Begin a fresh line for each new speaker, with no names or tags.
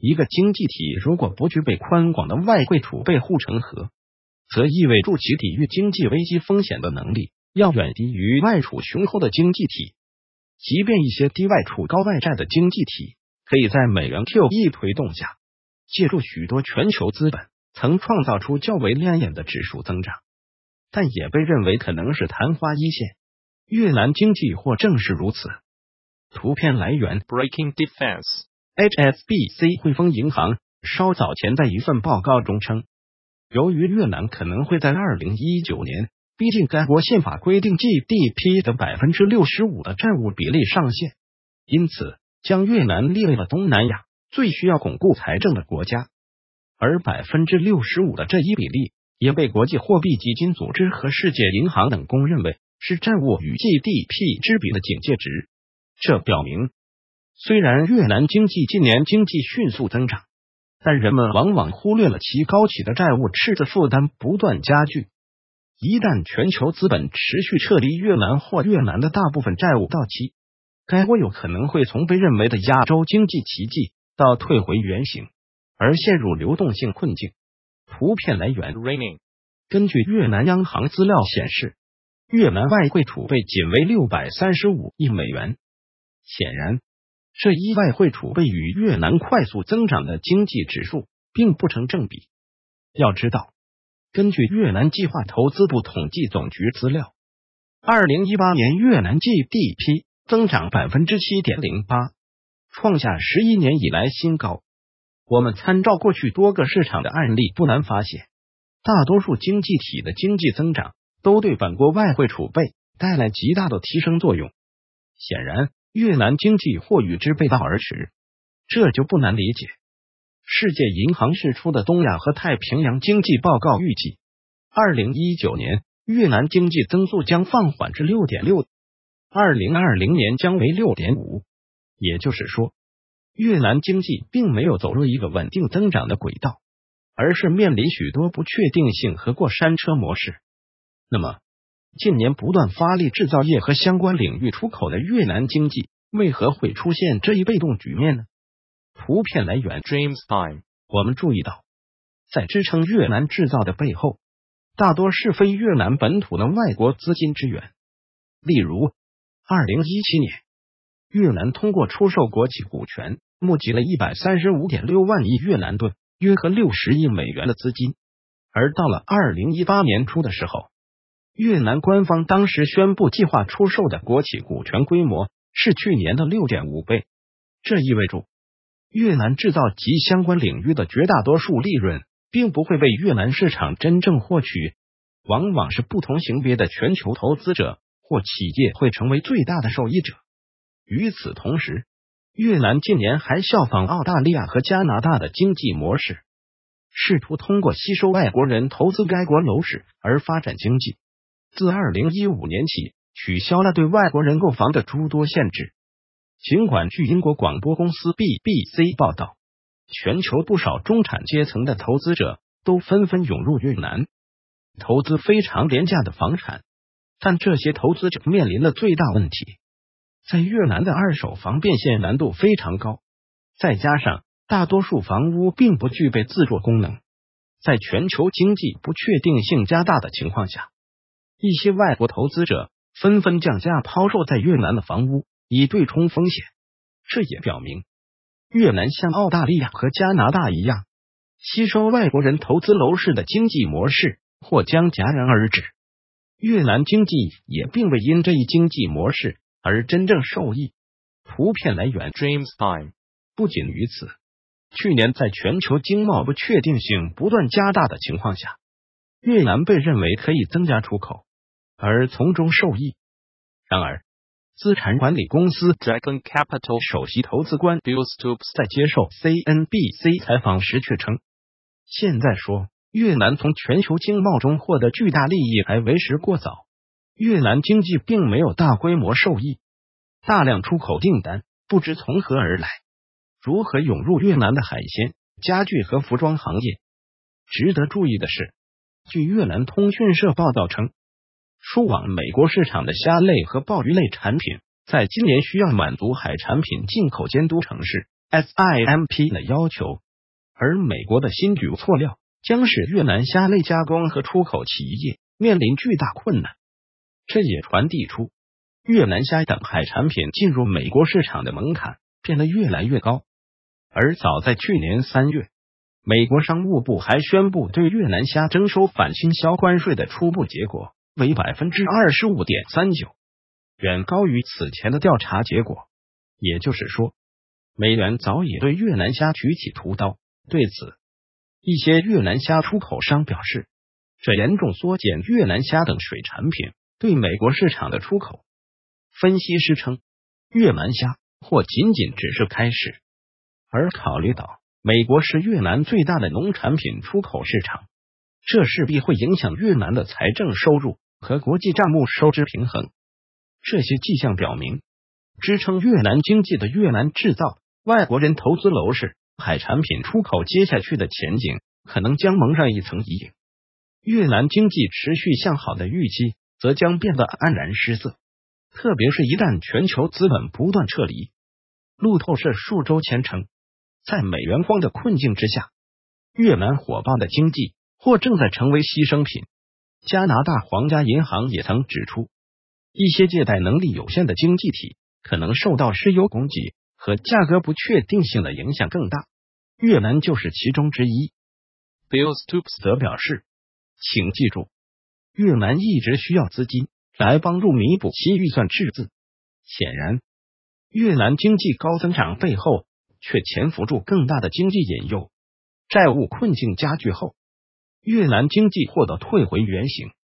一个经济体如果不具备宽广的外汇储备护城河，则意味着其抵御经济危机风险的能力要远低于外储雄厚的经济体。即便一些低外储高外债的经济体，可以在美元 QE 推动下，借助许多全球资本曾创造出较为亮眼的指数增长，但也被认为可能是昙花一现。越南经济或正是如此。图片来源
Breaking Defense。
HSBC 汇丰银行稍早前在一份报告中称，由于越南可能会在2019年逼近该国宪法规定 GDP 的 65% 的债务比例上限，因此将越南列为了东南亚最需要巩固财政的国家。而 65% 的这一比例也被国际货币基金组织和世界银行等公认为是债务与 GDP 之比的警戒值。这表明，虽然越南经济近年经济迅速增长，但人们往往忽略了其高企的债务赤字负担不断加剧。一旦全球资本持续撤离越南或越南的大部分债务到期，该国有可能会从被认为的亚洲经济奇迹到退回原形，而陷入流动性困境。图片来源
Raining。
根据越南央行资料显示，越南外汇储备仅为635亿美元。显然，这一外汇储备与越南快速增长的经济指数并不成正比。要知道，根据越南计划投资部统计总局资料，2018年越南 GDP 增长 7.08%， 创下11年以来新高。我们参照过去多个市场的案例，不难发现，大多数经济体的经济增长都对本国外汇储备带来极大的提升作用。显然，越南经济或与之背道而驰，这就不难理解。世界银行释出的东亚和太平洋经济报告预计，2019年越南经济增速将放缓至 6.6%，2020年将为 6.5%。也就是说，越南经济并没有走入一个稳定增长的轨道，而是面临许多不确定性和过山车模式。那么，近年不断发力制造业和相关领域出口的越南经济，为何会出现这一被动局面呢？图片来源
James Time。
我们注意到，在支撑越南制造的背后，大多是非越南本土的外国资金支援。例如，2017年，越南通过出售国企股权，募集了135.6万亿越南盾，约合60亿美元的资金。而到了2018年初的时候，越南官方当时宣布计划出售的国企股权规模是去年的 6.5 倍，这意味着越南制造及相关领域的绝大多数利润并不会被越南市场真正获取，往往是不同型别的全球投资者或企业会成为最大的受益者。与此同时，越南近年还效仿澳大利亚和加拿大的经济模式，试图通过吸收外国人投资该国楼市而发展经济。自2015年起，取消了对外国人购房的诸多限制。尽管据英国广播公司 BBC 报道，全球不少中产阶层的投资者都纷纷涌入越南，投资非常廉价的房产，但这些投资者面临的最大问题，在越南的二手房变现难度非常高，再加上大多数房屋并不具备自住功能，在全球经济不确定性加大的情况下，一些外国投资者纷纷降价抛售在越南的房屋，以对冲风险。这也表明，越南像澳大利亚和加拿大一样，吸收外国人投资楼市的经济模式或将戛然而止。越南经济也并未因这一经济模式而真正受益。图片来源
James Time。
不仅于此，去年在全球经贸不确定性不断加大的情况下，越南被认为可以增加出口，而从中受益。然而，资产管理公司
Dragon Capital
首席投资官
Bill Stoops
在接受 CNBC 采访时却称，现在说越南从全球经贸中获得巨大利益还为时过早。越南经济并没有大规模受益，大量出口订单不知从何而来，如何涌入越南的海鲜、家具和服装行业。值得注意的是，据越南通讯社报道称，输往美国市场的虾类和鲍鱼类产品，在今年需要满足海产品进口监督程式 SIMP 的要求，而美国的新举措料将使越南虾类加工和出口企业面临巨大困难。这也传递出越南虾等海产品进入美国市场的门槛变得越来越高。而早在去年3月，美国商务部还宣布对越南虾征收反倾销关税的初步结果为 25.39%， 远高于此前的调查结果。也就是说，美元早已对越南虾举起屠刀。对此，一些越南虾出口商表示，这严重缩减越南虾等水产品对美国市场的出口。分析师称，越南虾或仅仅只是开始，而考虑到美国是越南最大的农产品出口市场，这势必会影响越南的财政收入和国际账目收支平衡。这些迹象表明，支撑越南经济的越南制造、外国人投资楼市、海产品出口接下去的前景可能将蒙上一层阴影。越南经济持续向好的预期则将变得黯然失色，特别是一旦全球资本不断撤离。路透社数周前称，在美元荒的困境之下，越南火爆的经济或正在成为牺牲品。加拿大皇家银行也曾指出，一些借贷能力有限的经济体可能受到石油供给和价格不确定性的影响更大，越南就是其中之一。Bill Stoops 则表示，请记住，越南一直需要资金来帮助弥补其预算赤字。显然，越南经济高增长背后却潜伏住更大的经济隐忧。债务困境加剧后，越南经济获得退回原形。